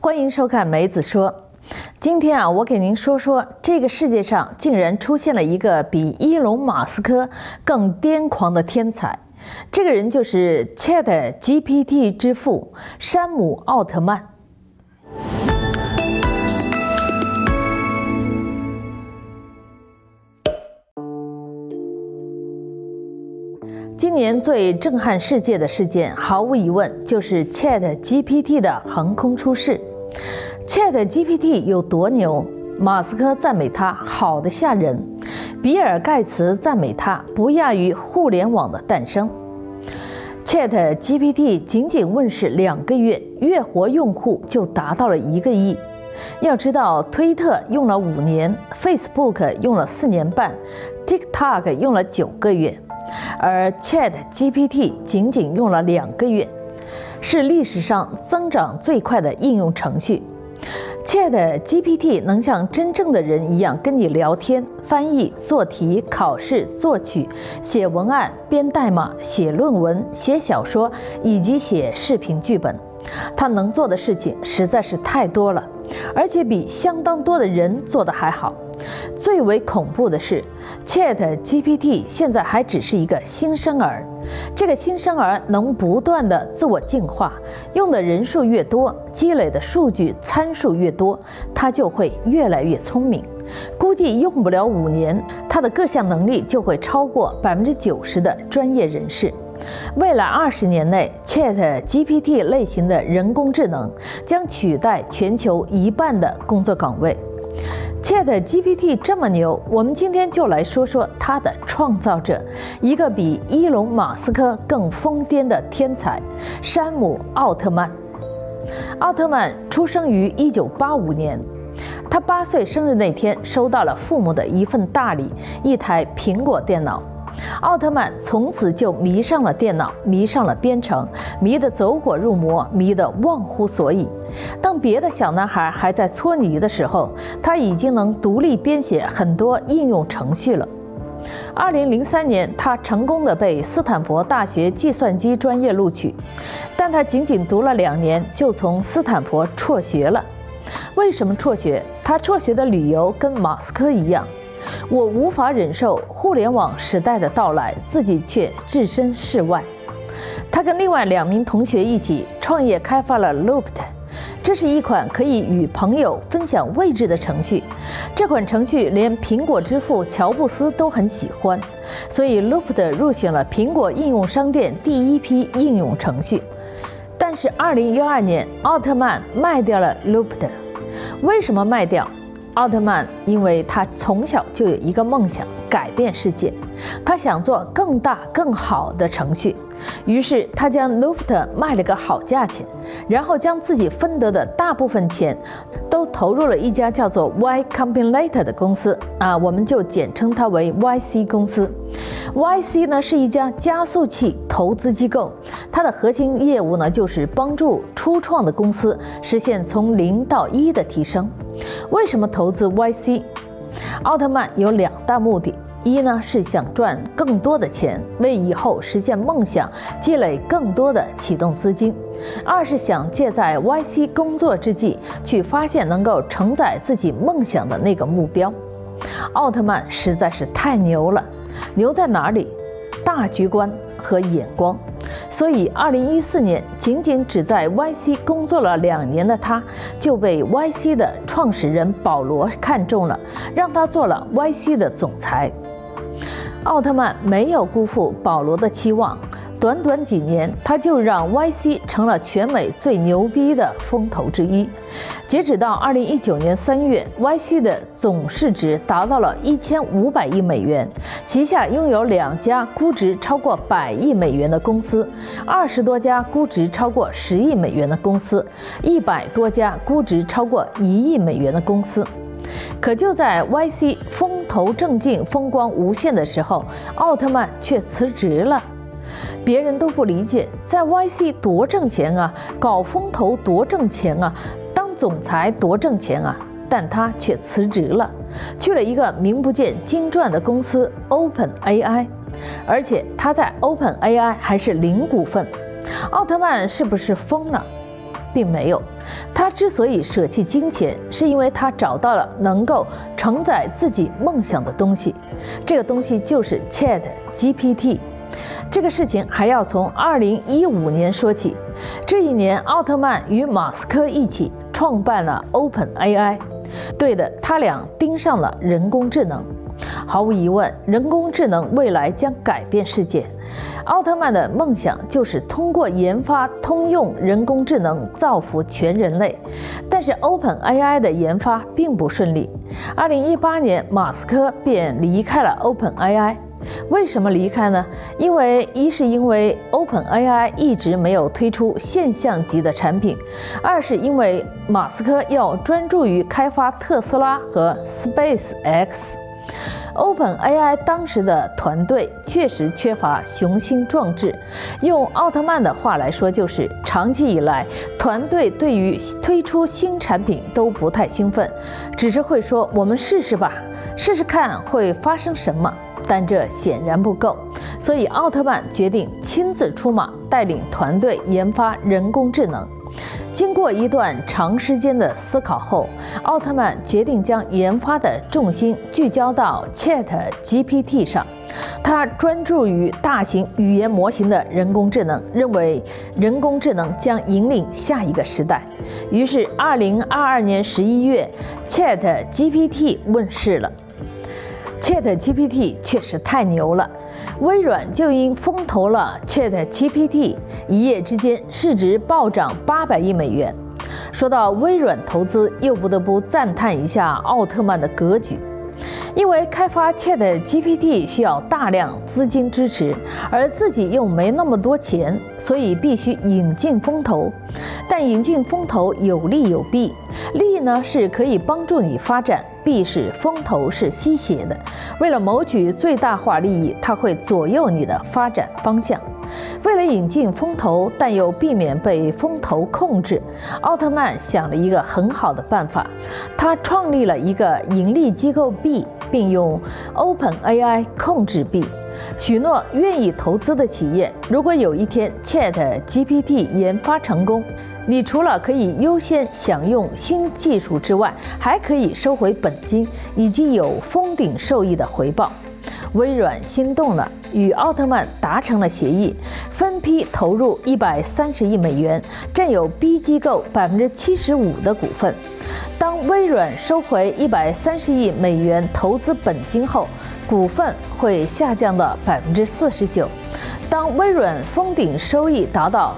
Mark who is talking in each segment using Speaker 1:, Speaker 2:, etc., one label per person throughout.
Speaker 1: 欢迎收看梅子说。今天我给您说说这个世界上竟然出现了一个比伊隆·马斯克更癫狂的天才，这个人就是 ChatGPT 之父山姆·奥特曼。今年最震撼世界的事件，毫无疑问就是 ChatGPT 的横空出世。ChatGPT 有多牛？马斯克赞美它好得吓人，比尔·盖茨赞美它不亚于互联网的诞生。ChatGPT 仅仅问世2个月，月活用户就达到了1个亿。要知道，推特用了5年 ，Facebook 用了4年半 ，TikTok 用了9个月，而 ChatGPT 仅仅用了2个月，是历史上增长最快的应用程序。ChatGPT 能像真正的人一样跟你聊天、翻译、做题、考试、作曲、写文案、编代码、写论文、写小说以及写视频剧本。它能做的事情实在是太多了，而且比相当多的人做得还好。最为恐怖的是 ，ChatGPT 现在还只是一个新生儿。这个新生儿能不断的自我进化，用的人数越多，积累的数据参数越多，它就会越来越聪明。估计用不了5年，它的各项能力就会超过90%的专业人士。未来20年内 ，ChatGPT 类型的人工智能将取代全球1半的工作岗位。ChatGPT 这么牛，我们今天就来说说它的创造者，一个比伊隆·马斯克更疯癫的天才——山姆·奥特曼。奥特曼出生于1985年，他8岁生日那天收到了父母的一份大礼——一台苹果电脑。奥特曼从此就迷上了电脑，迷上了编程，迷得走火入魔，迷得忘乎所以。当别的小男孩还在搓泥的时候，他已经能独立编写很多应用程序了。2003年，他成功地被斯坦福大学计算机专业录取，但他仅仅读了2年就从斯坦福辍学了。为什么辍学？他辍学的理由跟马斯克一样。我无法忍受互联网时代的到来，自己却置身事外。他跟另外2名同学一起创业开发了 Looped， 这是一款可以与朋友分享位置的程序。这款程序连苹果之父乔布斯都很喜欢，所以 Looped 入选了苹果应用商店第1批应用程序。但是2012年，奥特曼卖掉了 Looped。为什么卖掉？奥特曼因为他从小就有一个梦想，改变世界。他想做更大更好的程序，于是他将 Looped 卖了个好价钱，然后将自己分得的大部分钱都投入了一家叫做 Y Combinator 的公司，我们就简称它为 YC 公司。YC 呢是一家加速器投资机构，它的核心业务呢就是帮助初创的公司实现从0到1的提升。为什么投资 YC？ 奥特曼有2大目的，一呢是想赚更多的钱，为以后实现梦想积累更多的启动资金；二是想借在 YC 工作之际去发现能够承载自己梦想的那个目标。奥特曼实在是太牛了，牛在哪里？大局观和眼光。所以2014年，仅仅只在 YC 工作了2年的他，就被 YC 的创始人保罗看中了，让他做了 YC 的总裁。奥特曼没有辜负保罗的期望，短短几年，他就让 YC 成了全美最牛逼的风投之一。截止到2019年3月 ，YC 的总市值达到了1500亿美元，旗下拥有2家估值超过100亿美元的公司，20多家估值超过10亿美元的公司，100多家估值超过1亿美元的公司。可就在 YC 风头正劲、风光无限的时候，奥特曼却辞职了。别人都不理解，在 YC 多挣钱啊，搞风投多挣钱啊，当总裁多挣钱啊，但他却辞职了，去了一个名不见经传的公司 OpenAI， 而且他在 OpenAI 还是0股份。奥特曼是不是疯了？ 并没有。他之所以舍弃金钱，是因为他找到了能够承载自己梦想的东西，这个东西就是 ChatGPT。这个事情还要从2015年说起。这一年，奥特曼与马斯克一起创办了 OpenAI。对的，他俩盯上了人工智能。毫无疑问，人工智能未来将改变世界。奥特曼的梦想就是通过研发通用人工智能造福全人类，但是 OpenAI 的研发并不顺利。2018年，马斯克便离开了 OpenAI。为什么离开呢？一是因为 OpenAI 一直没有推出现象级的产品，二是因为马斯克要专注于开发特斯拉和 SpaceX。OpenAI 当时的团队确实缺乏雄心壮志，用奥特曼的话来说，就是长期以来团队对于推出新产品都不太兴奋，只是会说我们试试吧，试试看会发生什么。但这显然不够，所以奥特曼决定亲自出马，带领团队研发人工智能。经过一段长时间的思考后，奥特曼决定将研发的重心聚焦到 ChatGPT 上。他专注于大型语言模型的人工智能，认为人工智能将引领下一个时代。于是，2022年11月 ，ChatGPT 问世了。ChatGPT 确实太牛了，微软就因风投了 ChatGPT， 一夜之间市值暴涨800亿美元。说到微软投资，又不得不赞叹一下奥特曼的格局。因为开发 ChatGPT 需要大量资金支持，而自己又没那么多钱，所以必须引进风投。但引进风投有利有弊，利呢是可以帮助你发展，弊是风投是吸血的，为了谋取最大化利益，它会左右你的发展方向。为了引进风投，但又避免被风投控制，奥特曼想了一个很好的办法，他创立了一个盈利机构 B， 并用 OpenAI 控制 B， 许诺愿意投资的企业，如果有一天 ChatGPT 研发成功，你除了可以优先享用新技术之外，还可以收回本金，以及有封顶受益的回报。微软心动了，与奥特曼达成了协议，分批投入130亿美元，占有 B 机构75%的股份。当微软收回130亿美元投资本金后，股份会下降到49%。当微软封顶收益达到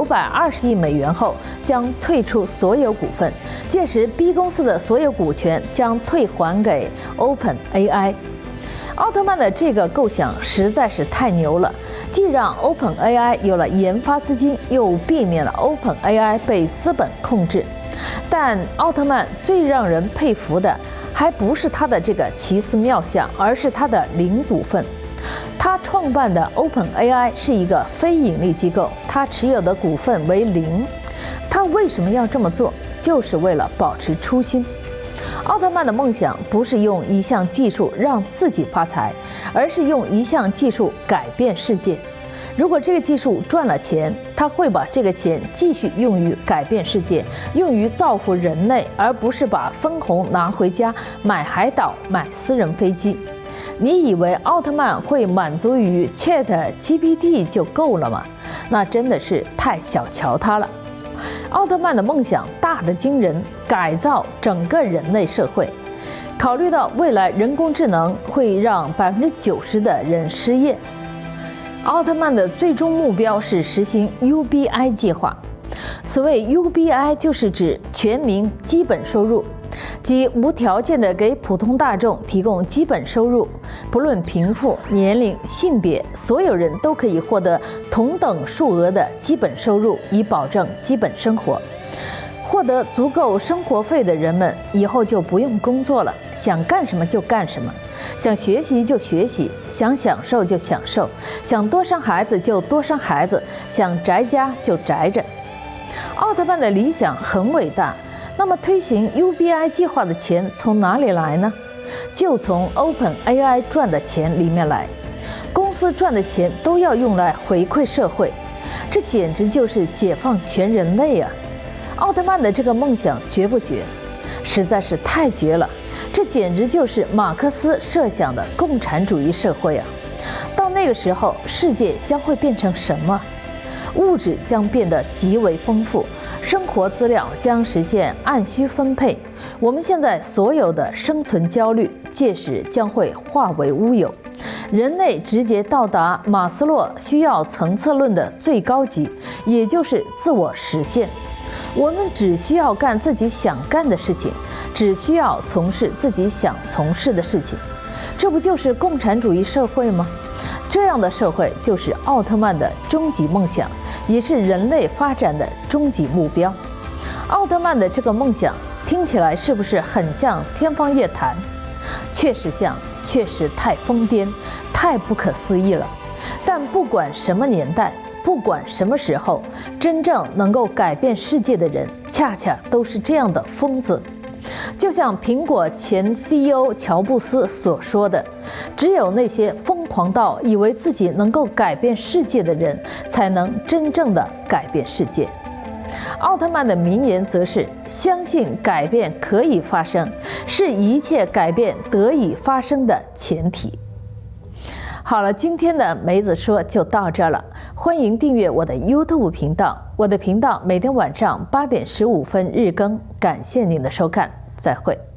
Speaker 1: 920亿美元后，将退出所有股份，届时 B 公司的所有股权将退还给 OpenAI。奥特曼的这个构想实在是太牛了，既让 OpenAI 有了研发资金，又避免了 OpenAI 被资本控制。但奥特曼最让人佩服的，还不是他的这个奇思妙想，而是他的零股份。他创办的 OpenAI 是一个非盈利机构，他持有的股份为0。他为什么要这么做？就是为了保持初心。奥特曼的梦想不是用一项技术让自己发财，而是用一项技术改变世界。如果这个技术赚了钱，他会把这个钱继续用于改变世界，用于造福人类，而不是把分红拿回家买海岛、买私人飞机。你以为奥特曼会满足于 ChatGPT 就够了吗？那真的是太小瞧他了。奥特曼的梦想大得惊人，改造整个人类社会。考虑到未来人工智能会让90%的人失业，奥特曼的最终目标是实行 UBI 计划。所谓 UBI 就是指全民基本收入，即无条件的给普通大众提供基本收入，不论贫富、年龄、性别，所有人都可以获得同等数额的基本收入，以保证基本生活。获得足够生活费的人们以后就不用工作了，想干什么就干什么，想学习就学习，想享受就享受，想多生孩子就多生孩子，想宅家就宅着。奥特曼的理想很伟大，那么推行 UBI 计划的钱从哪里来呢？就从 OpenAI 赚的钱里面来。公司赚的钱都要用来回馈社会，这简直就是解放全人类啊！ 奥特曼的这个梦想绝不绝？实在是太绝了！这简直就是马克思设想的共产主义社会啊！到那个时候，世界将会变成什么？物质将变得极为丰富，生活资料将实现按需分配。我们现在所有的生存焦虑，届时将会化为乌有。人类直接到达马斯洛需要层次论的最高级，也就是自我实现。我们只需要干自己想干的事情，只需要从事自己想从事的事情。这不就是共产主义社会吗？这样的社会就是奥特曼的终极梦想，也是人类发展的终极目标。奥特曼的这个梦想听起来是不是很像天方夜谭？确实像，确实太疯癫，太不可思议了。但不管什么年代，不管什么时候，真正能够改变世界的人，恰恰都是这样的疯子。就像苹果前 CEO 乔布斯所说的，只有那些疯狂到以为自己能够改变世界的人，才能真正的改变世界。奥特曼的名言则是：相信改变可以发生，是一切改变得以发生的前提。好了，今天的梅子说就到这了。欢迎订阅我的 YouTube 频道，我的频道每天晚上8点15分日更。感谢您的收看，再会。